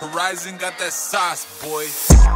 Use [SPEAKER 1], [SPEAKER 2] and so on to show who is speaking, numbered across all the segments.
[SPEAKER 1] Horizon got that sauce, boy.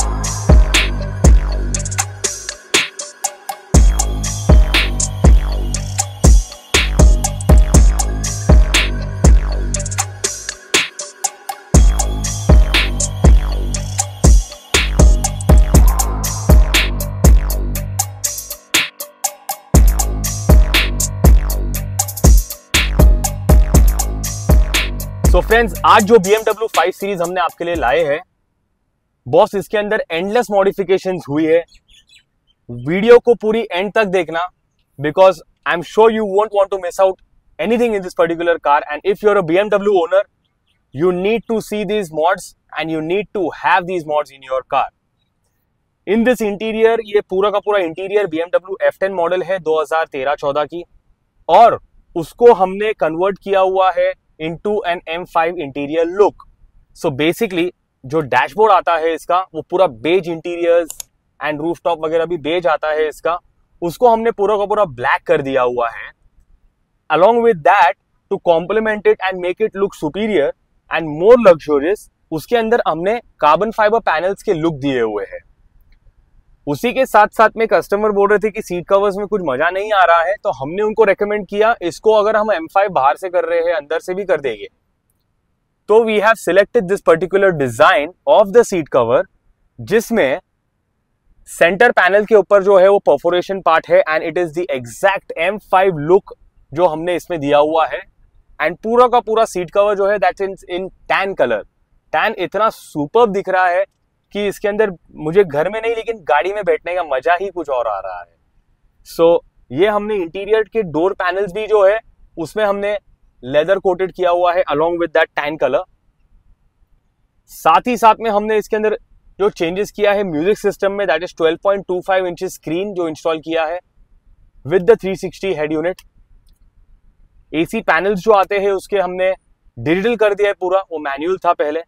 [SPEAKER 2] तो friends, आज जो BMW 5 सीरीज हमने आपके लिए लाए हैं बॉस, इसके अंदर एंडलेस मॉडिफिकेशंस हुई है। वीडियो को पूरी एंड तक देखना, because I am sure you won't want to miss out anything in this particular car, and if you are a BMW owner you need to see these mods and you need to have these mods in your car. In this interior, ये पूरा का पूरा interior BMW F10 model है 2013-14 की, और उसको हमने convert किया हुआ है into an M5 interior look. So basically जो डैशबोर्ड आता है इसका, वो पूरा बेज इंटीरियर्स एंड रूफटॉप वगैरह भी बेज आता है इसका, उसको हमने पूरा का पूरा ब्लैक कर दिया हुआ है। Along with that, to complement it and make it look superior and more luxurious, उसके अंदर हमने कार्बन फाइबर पैनल्स के लुक दिए हुए हैं। उसी के साथ साथ में कस्टमर बोल रहे थे कि सीट कवर्स में कुछ मजा नहीं आ रहा है, तो हमने उनको रेकमेंड किया, इसको अगर हम M5 बाहर से कर रहे हैं अंदर से भी कर देंगे। तो we have selected this particular design of the seat cover, जिसमें सेंटर पैनल के ऊपर जो है वो परफोरेशन पार्ट है, and it is the exact M5 look जो हमने इसमें दिया हुआ है। एंड पूरा का पूरा सीट कवर जो है that is in tan colour. Tan इतना सुपर्ब दिख रहा है कि इसके अंदर मुझे घर में नहीं लेकिन गाड़ी में बैठने का मजा ही कुछ और आ रहा है। सो ये हमने इंटीरियर के डोर पैनल्स भी जो है उसमें हमने लेदर कोटेड किया हुआ है along with that tan colour. साथ ही साथ में हमने इसके अंदर जो चेंजेस किया है म्यूजिक सिस्टम में, दैट इज 12.25 इंच स्क्रीन जो इंस्टॉल किया है with the 360 head unit. AC panels जो आते हैं उसके हमने डिजिटल कर दिया है पूरा, वो मैनुअल था पहले।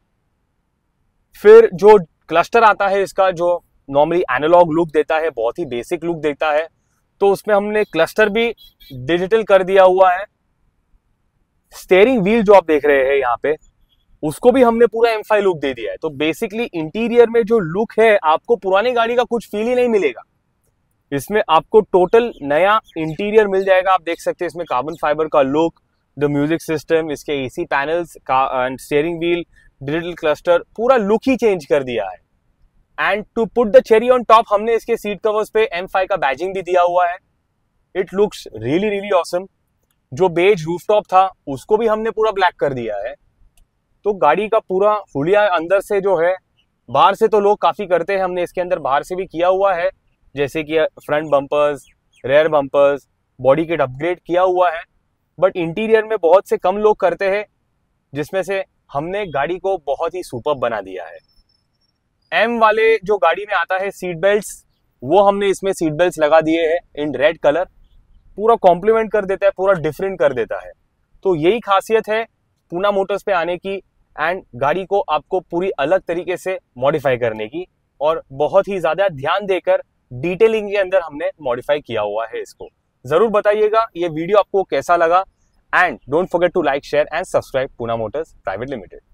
[SPEAKER 2] फिर जो क्लस्टर आता है इसका, जो नॉर्मली एनालॉग लुक देता है, बहुत ही बेसिक लुक देता है, तो उसमें हमने क्लस्टर भी डिजिटल कर दिया हुआ है। स्टीयरिंग व्हील जो आप देख रहे हैं यहाँ पे, उसको भी हमने पूरा M5 लुक दे दिया है। तो बेसिकली इंटीरियर में जो लुक है, आपको पुरानी गाड़ी का कुछ फील ही नहीं मिलेगा। इसमें आपको टोटल नया इंटीरियर मिल जाएगा। आप देख सकते हैं इसमें कार्बन फाइबर का लुक, द म्यूजिक सिस्टम, इसके एसी पैनल्स का and steering wheel, digital cluster, पूरा लुक ही चेंज कर दिया है। And to put the cherry on top, हमने इसके सीट कवर्स पे M5 का बैजिंग भी दिया हुआ है। It looks really really awesome. जो बेज रूफटॉप था उसको भी हमने पूरा ब्लैक कर दिया है। तो गाड़ी का पूरा हुलिया अंदर से जो है, बाहर से तो लोग काफी करते हैं, हमने इसके अंदर बाहर से भी किया हुआ है, जैसे कि front bumpers, rear bumpers, body kit upgrade किया हुआ है। बट इंटीरियर में बहुत से कम लोग करते हैं, जिसमें से हमने गाड़ी को बहुत ही सुपर्ब बना दिया है। M वाले जो गाड़ी में आता है सीट बेल्ट्स, वो हमने इसमें सीट बेल्ट्स लगा दिए हैं इन रेड कलर। पूरा कॉम्प्लीमेंट कर देता है, पूरा डिफरेंट कर देता है। तो यही खासियत है पूना मोटर्स पे आने की, एंड गाड़ी को आपको पूरी अलग तरीके से मॉडिफाई करने की, और बहुत ही ज्यादा ध्यान देकर डिटेलिंग के अंदर हमने मॉडिफाई किया हुआ है इसको। जरूर बताइएगा ये वीडियो आपको कैसा लगा, and don't forget to like, share and subscribe Poona motors private limited.